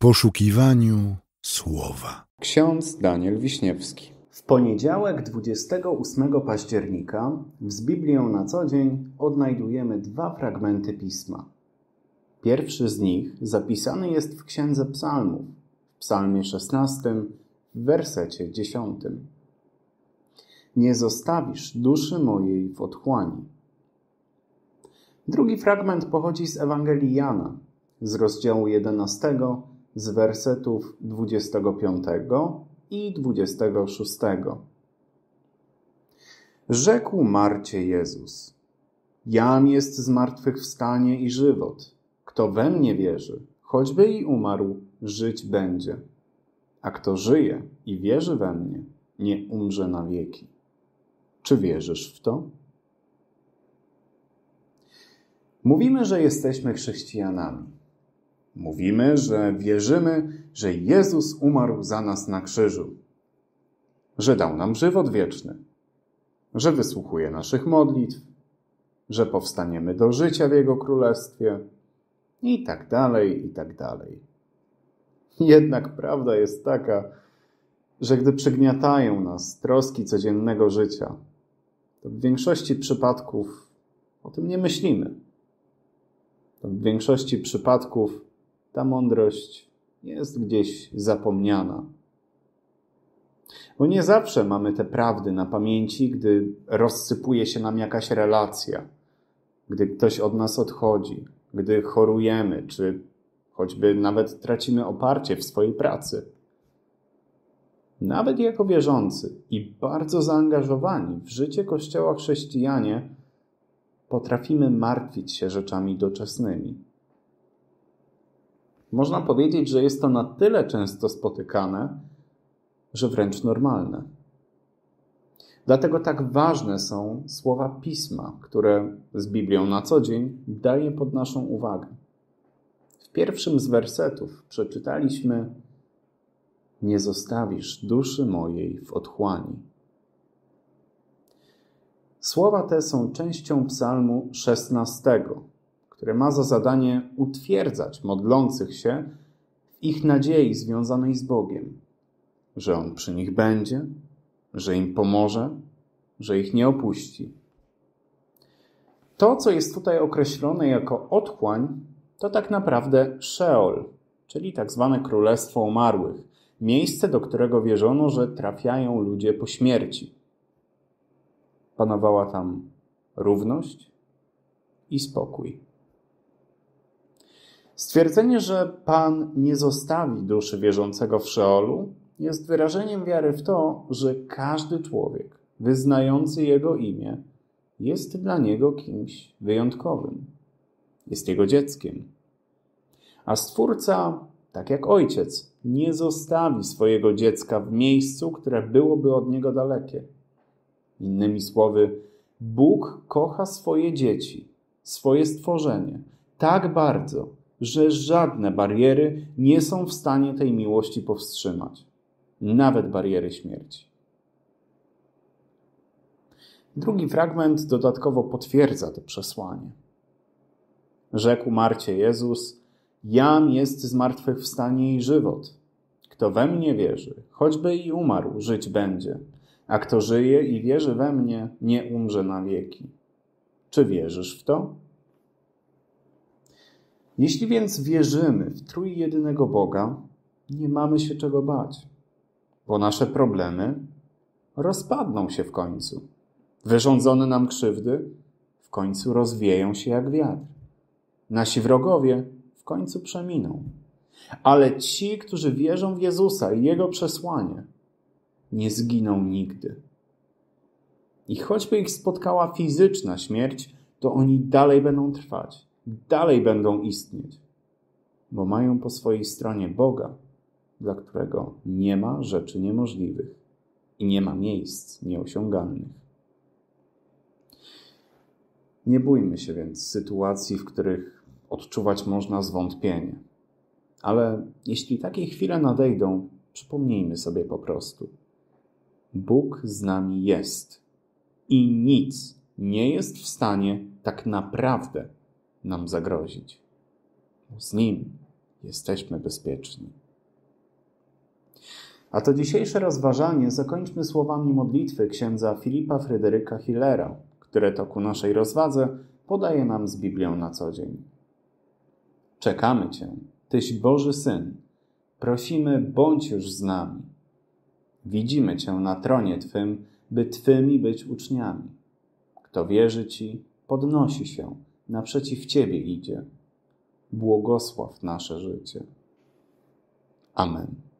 poszukiwaniu słowa. Ksiądz Daniel Wiśniewski. W poniedziałek 28 października z Biblią na co dzień odnajdujemy dwa fragmenty Pisma. Pierwszy z nich zapisany jest w Księdze Psalmów, w Psalmie 16, w wersecie 10. Nie zostawisz duszy mojej w otchłani. Drugi fragment pochodzi z Ewangelii Jana, z rozdziału 11, z wersetów 25 i 26. Rzekł Marcie Jezus: Jam jest zmartwychwstanie i żywot. Kto we mnie wierzy, choćby i umarł, żyć będzie. A kto żyje i wierzy we mnie, nie umrze na wieki. Czy wierzysz w to? Mówimy, że jesteśmy chrześcijanami. Mówimy, że wierzymy, że Jezus umarł za nas na krzyżu, że dał nam żywot wieczny, że wysłuchuje naszych modlitw, że powstaniemy do życia w Jego Królestwie i tak dalej, i tak dalej. Jednak prawda jest taka, że gdy przygniatają nas troski codziennego życia, to w większości przypadków o tym nie myślimy. To w większości przypadków ta mądrość jest gdzieś zapomniana. Bo nie zawsze mamy te prawdy na pamięci, gdy rozsypuje się nam jakaś relacja, gdy ktoś od nas odchodzi, gdy chorujemy, czy choćby nawet tracimy oparcie w swojej pracy. Nawet jako wierzący i bardzo zaangażowani w życie Kościoła chrześcijanie potrafimy martwić się rzeczami doczesnymi. Można powiedzieć, że jest to na tyle często spotykane, że wręcz normalne. Dlatego tak ważne są słowa Pisma, które z Biblią na co dzień daje pod naszą uwagę. W pierwszym z wersetów przeczytaliśmy: Nie zostawisz duszy mojej w otchłani. Słowa te są częścią Psalmu 16, który ma za zadanie utwierdzać modlących się w ich nadziei związanej z Bogiem, że On przy nich będzie, że im pomoże, że ich nie opuści. To, co jest tutaj określone jako otchłań, to tak naprawdę Szeol, czyli tak zwane Królestwo Umarłych, miejsce, do którego wierzono, że trafiają ludzie po śmierci. Panowała tam równość i spokój. Stwierdzenie, że Pan nie zostawi duszy wierzącego w Szeolu, jest wyrażeniem wiary w to, że każdy człowiek wyznający Jego imię jest dla Niego kimś wyjątkowym. Jest Jego dzieckiem. A Stwórca, tak jak ojciec, nie zostawi swojego dziecka w miejscu, które byłoby od Niego dalekie. Innymi słowy, Bóg kocha swoje dzieci, swoje stworzenie tak bardzo, że żadne bariery nie są w stanie tej miłości powstrzymać. Nawet bariery śmierci. Drugi fragment dodatkowo potwierdza to przesłanie. Rzekł Marcie Jezus: Jam jest zmartwychwstanie i żywot. Kto we mnie wierzy, choćby i umarł, żyć będzie. A kto żyje i wierzy we mnie, nie umrze na wieki. Czy wierzysz w to? Jeśli więc wierzymy w trójjedynego Boga, nie mamy się czego bać, bo nasze problemy rozpadną się w końcu. Wyrządzone nam krzywdy w końcu rozwieją się jak wiatr. Nasi wrogowie w końcu przeminą. Ale ci, którzy wierzą w Jezusa i Jego przesłanie, nie zginą nigdy. I choćby ich spotkała fizyczna śmierć, to oni dalej będą trwać, dalej będą istnieć, bo mają po swojej stronie Boga, dla którego nie ma rzeczy niemożliwych i nie ma miejsc nieosiągalnych. Nie bójmy się więc sytuacji, w których odczuwać można zwątpienie. Ale jeśli takie chwile nadejdą, przypomnijmy sobie po prostu: Bóg z nami jest i nic nie jest w stanie tak naprawdę nam zagrozić. Z Nim jesteśmy bezpieczni. A to dzisiejsze rozważanie zakończmy słowami modlitwy księdza Filipa Fryderyka Hillera, które to ku naszej rozwadze podaje nam z Biblią na co dzień. Czekamy Cię, Tyś Boży Syn. Prosimy, bądź już z nami. Widzimy Cię na tronie Twym, by Twymi być uczniami. Kto wierzy Ci, podnosi się, naprzeciw Ciebie idzie. Błogosław nasze życie. Amen.